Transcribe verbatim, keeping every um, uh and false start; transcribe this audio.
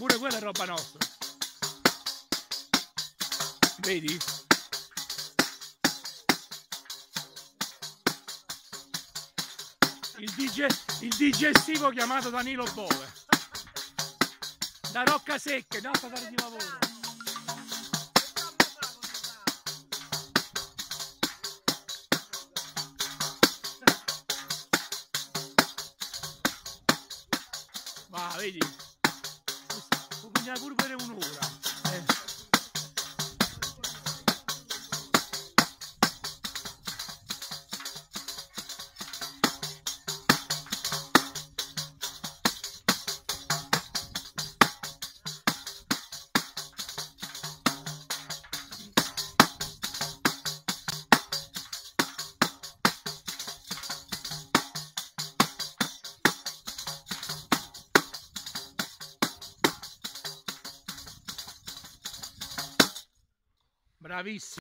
pure quella è roba nostra. Vedi? Il, dig il digestivo chiamato Danilo Bove. Da Rocca Secca, in alta tale di lavoro. Va, vedi? Può pigliare pure per un'ora. Eh. Bravissimo.